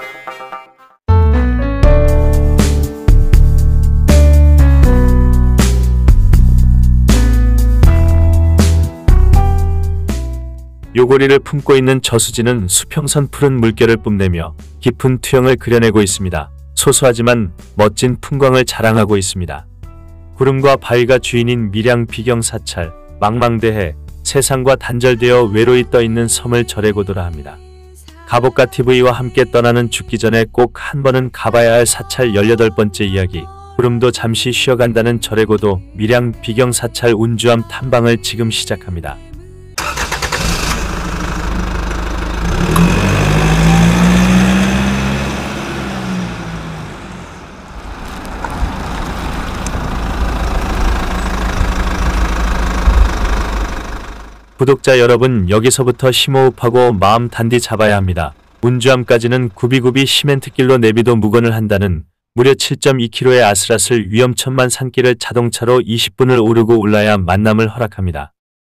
요고리를 품고 있는 저수지는 수평선 푸른 물결을 뽐내며 깊은 투영을 그려내고 있습니다. 소소하지만 멋진 풍광을 자랑하고 있습니다. 구름과 바위가 주인인 밀양 비경사찰, 망망대해, 세상과 단절되어 외로이 떠있는 섬을 절에고도라 합니다. 가복가 TV와 함께 떠나는 죽기 전에 꼭 한 번은 가봐야 할 사찰 18번째 이야기, 구름도 잠시 쉬어간다는 절에고도 밀양 비경사찰 운주암 탐방을 지금 시작합니다. 구독자 여러분, 여기서부터 심호흡하고 마음 단디 잡아야 합니다. 운주암까지는 구비구비 시멘트길로 내비도 무건을 한다는 무려 7.2km의 아슬아슬 위험천만 산길을 자동차로 20분을 오르고 올라야 만남을 허락합니다.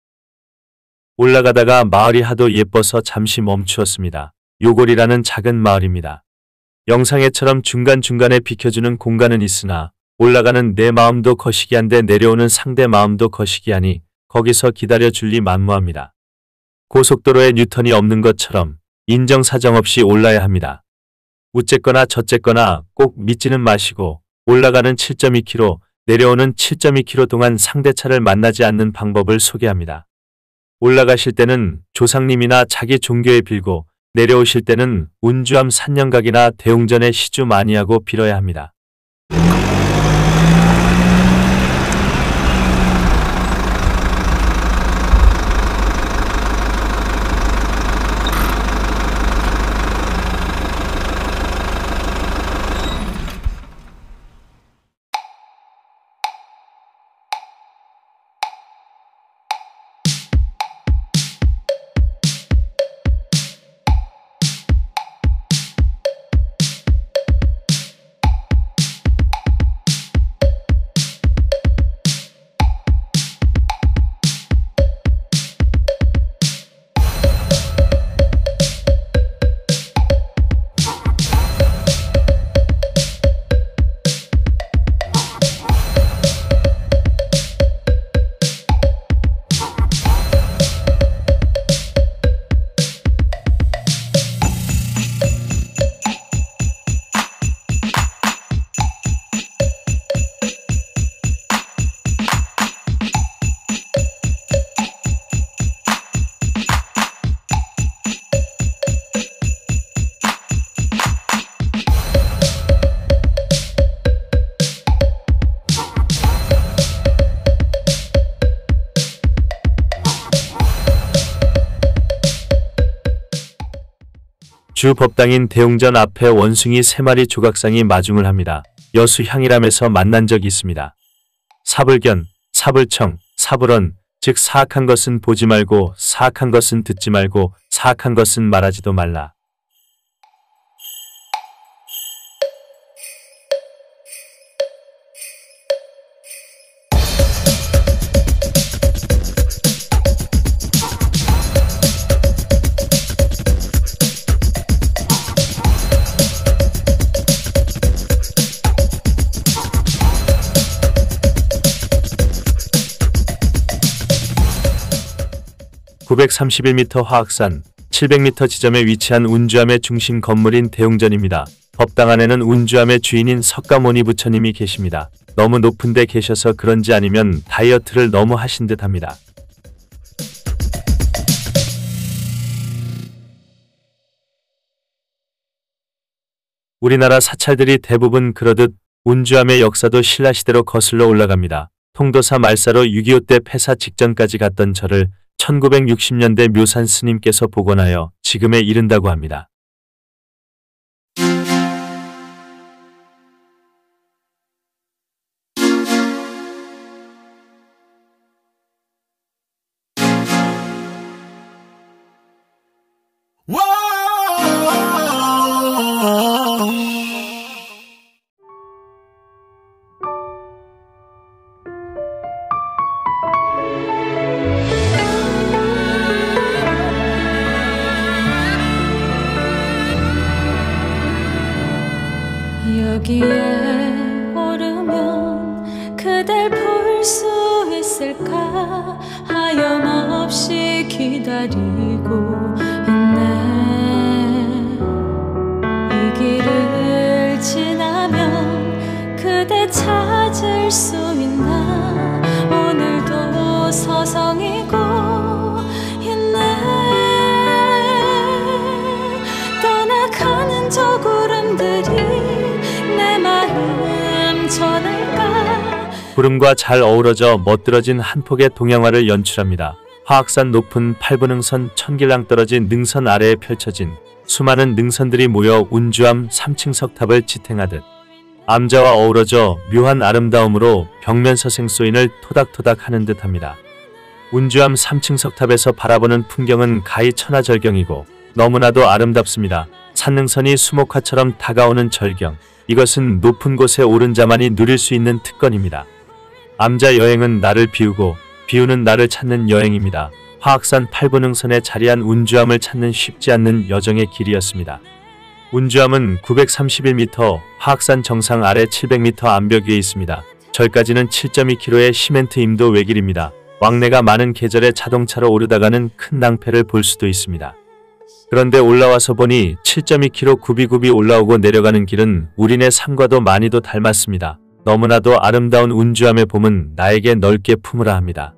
올라가다가 마을이 하도 예뻐서 잠시 멈추었습니다. 요골이라는 작은 마을입니다. 영상에처럼 중간중간에 비켜주는 공간은 있으나 올라가는 내 마음도 거시기한데 내려오는 상대 마음도 거시기하니 거기서 기다려줄리 만무합니다. 고속도로에 뉴턴이 없는 것처럼 인정사정 없이 올라야 합니다. 우쨌거나 저쨌거나 꼭 믿지는 마시고 올라가는 7.2km, 내려오는 7.2km 동안 상대차를 만나지 않는 방법을 소개합니다. 올라가실 때는 조상님이나 자기 종교에 빌고 내려오실 때는 운주암 산영각이나 대웅전에 시주 많이 하고 빌어야 합니다. 주 법당인 대웅전 앞에 원숭이 3마리 조각상이 마중을 합니다. 여수향이람에서 만난 적이 있습니다. 사불견, 사불청, 사불언, 즉 사악한 것은 보지 말고 사악한 것은 듣지 말고 사악한 것은 말하지도 말라. (931m) 화악산 700m 지점에 위치한 운주암의 중심 건물인 대웅전입니다. 법당 안에는 운주암의 주인인 석가모니 부처님이 계십니다. 너무 높은 데 계셔서 그런지 아니면 다이어트를 너무 하신 듯 합니다. 우리나라 사찰들이 대부분 그러듯 운주암의 역사도 신라시대로 거슬러 올라갑니다. 통도사 말사로 6.25 때 폐사 직전까지 갔던 절을 1960년대 묘산 스님께서 복원하여 지금에 이른다고 합니다. 여기에 오르면 그댈 볼 수 있을까 하염없이 기다리고 있네. 이 길을 지나면 그대 찾을 수 있나 오늘도 서성이고 있네. 떠나가는 저 구름들이 내 마음 전할까. 구름과 잘 어우러져 멋들어진 한 폭의 동양화를 연출합니다. 화악산 높은 8분흥선 천길랑 떨어진 능선 아래에 펼쳐진 수많은 능선들이 모여 운주암 3층 석탑을 지탱하듯 암자와 어우러져 묘한 아름다움으로 벽면 서생소인을 토닥토닥 하는 듯합니다. 운주암 3층 석탑에서 바라보는 풍경은 가히 천하절경이고 너무나도 아름답습니다. 산능선이 수목화처럼 다가오는 절경. 이것은 높은 곳에 오른 자만이 누릴 수 있는 특권입니다. 암자 여행은 나를 비우고 비우는 나를 찾는 여행입니다. 화악산 8분흥선에 자리한 운주암을 찾는 쉽지 않는 여정의 길이었습니다. 운주암은 931m, 화악산 정상 아래 700m 암벽 위에 있습니다. 절까지는 7.2km의 시멘트 임도 외길입니다. 왕래가 많은 계절에 자동차로 오르다가는 큰 낭패를 볼 수도 있습니다. 그런데 올라와서 보니 7.2km 굽이굽이 올라오고 내려가는 길은 우리네 삶과도 많이도 닮았습니다. 너무나도 아름다운 운주암의 봄은 나에게 넓게 품으라 합니다.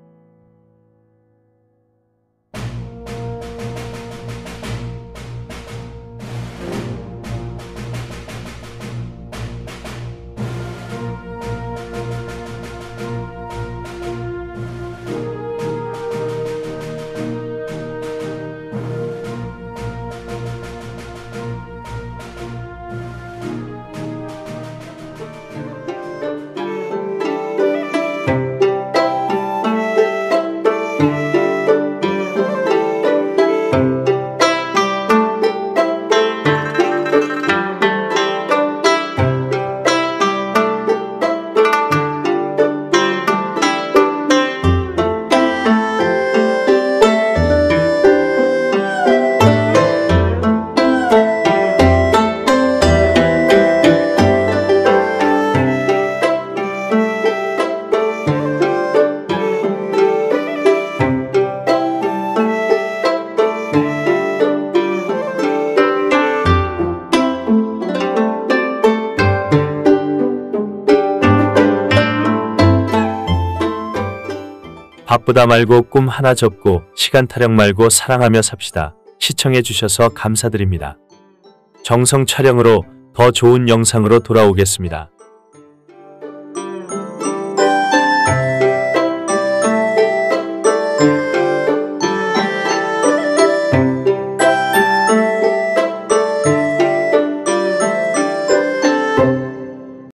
바쁘다 말고 꿈 하나 접고 시간 타령 말고 사랑하며 삽시다. 시청해 주셔서 감사드립니다. 정성 촬영으로 더 좋은 영상으로 돌아오겠습니다.